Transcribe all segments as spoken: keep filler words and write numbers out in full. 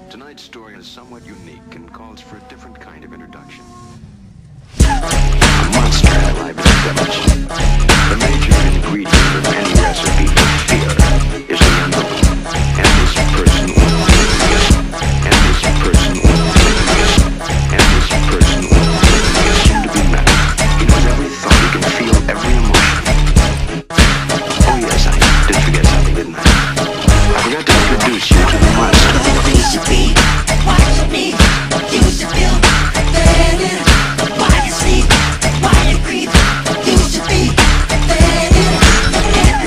Tonight's story is somewhat unique and calls for a different kind of introduction. A monster in the life of the village. The major ingredient of any recipe for fear is the unknown. And this person will think this. And this person will think this. And this person will think this. Soon to be met. He knows every thought. He can feel every emotion. Oh yes, I did forget something, didn't I? I forgot to introduce you to the monster. Used to be, watch me, used to feel better. Why you sleep, why you breathe, used to be better.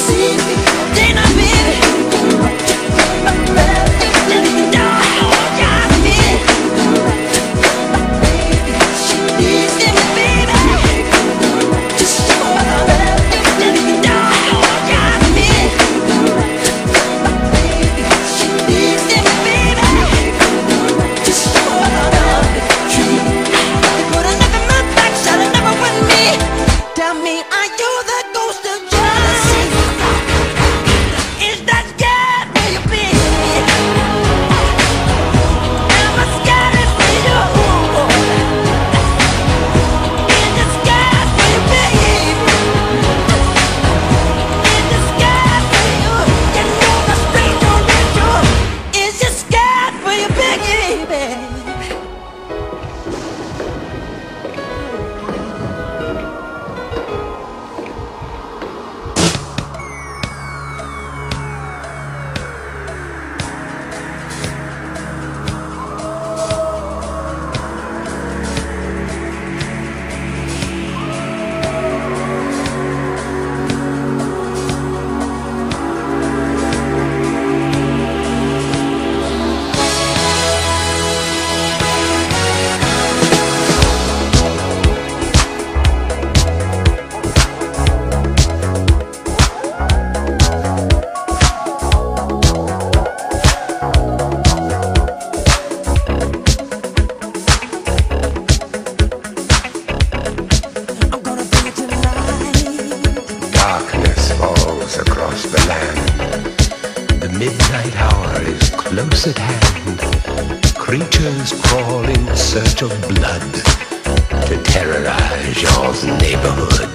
midnight hour is close at hand. Creatures crawl in search of blood to terrorize your neighborhood.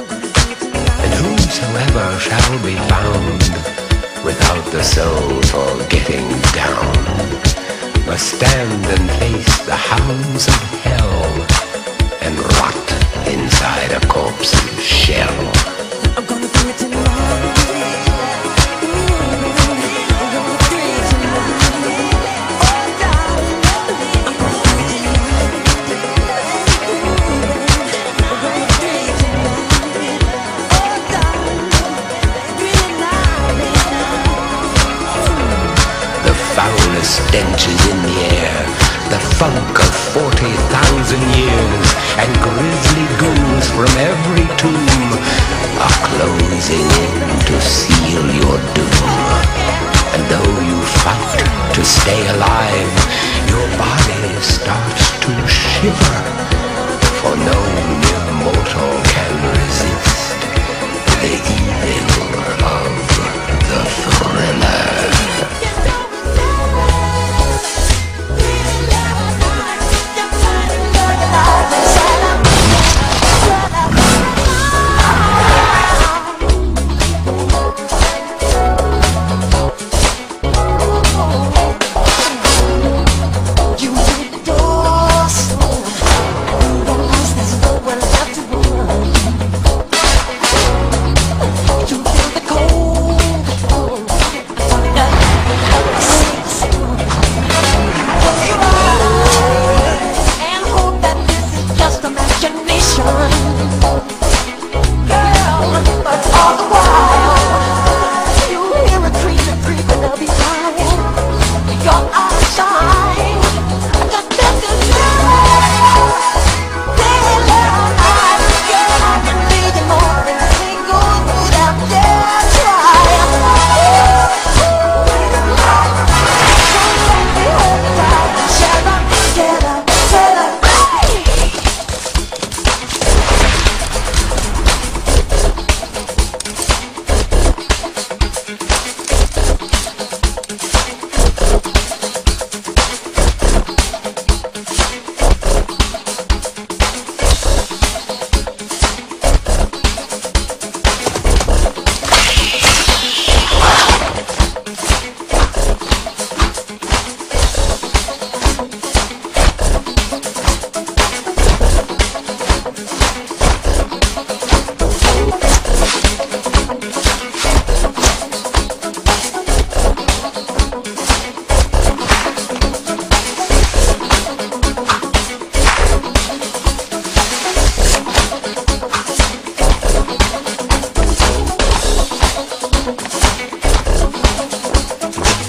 And whosoever shall be found without the soul for getting down must stand and face the hounds of hell and rot inside a corpse's shell. I'm gonna bring it tonight. Stench is in the air, the funk of forty thousand years, and grisly goons from every tomb are closing in to seal your doom. And though you fight to stay alive, your body starts to shiver, for no mere mortal can resist the evil of the thriller. You hit the door slow.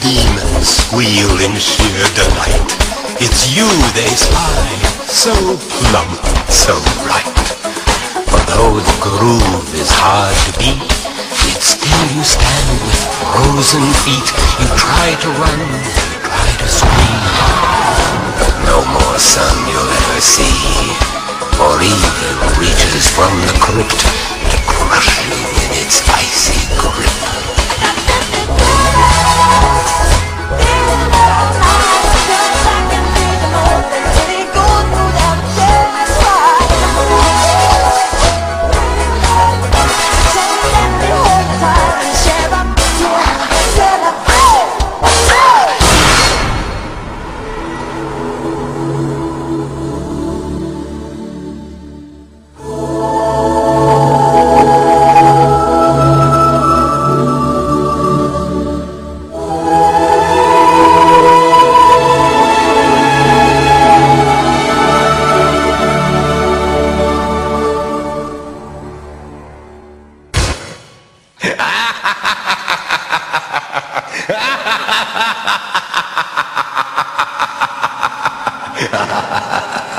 demons squeal in sheer delight. It's you they spy, so plump, so right. For though the groove is hard to beat, yet still you stand with frozen feet. You try to run, you try to scream, but no more sun you'll ever see. For evil reaches from the crypt to crush you in its icy grip. Ha ha ha ha!